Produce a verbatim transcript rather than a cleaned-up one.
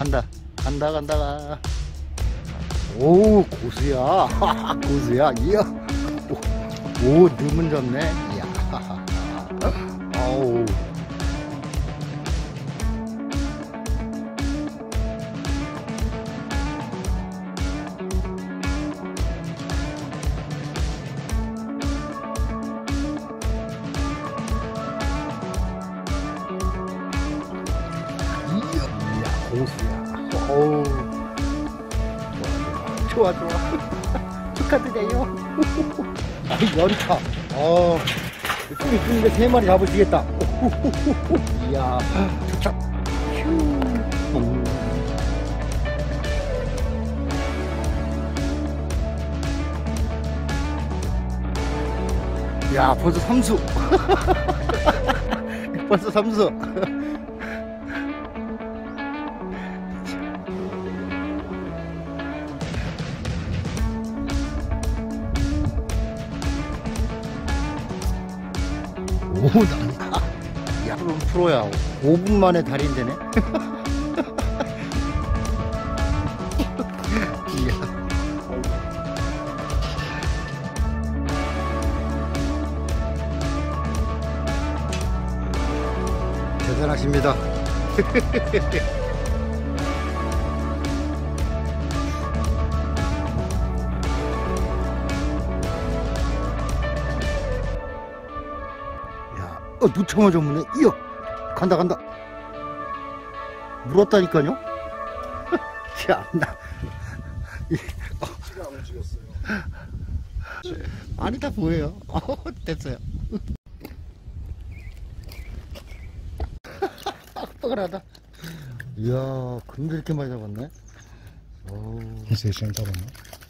간다 간다 간다 가. 오 고수야 고수야 이야 오, 오 눈은 잡네 이야 어우 이야 고수야 어우 좋아 좋아 축하드려요. 아이 연타 어 쭈이 쭈인데 세 마리 잡으시겠다. 이야 좋다. 야 벌써 삼수 벌써 삼수. 오, 난다. 야, 그럼 프로야. 오 분 만에 달인되네. 이야. 대단하십니다. 어, 놓자마자 무네. 이어 간다 간다. 물었다니까요. 참나. 시가 안 움직였어요. 아니다 보여요. 어, 됐어요. 빡빡하다. 이야 근데 이렇게 많이 잡았네. 오. 세 시간 잡았나?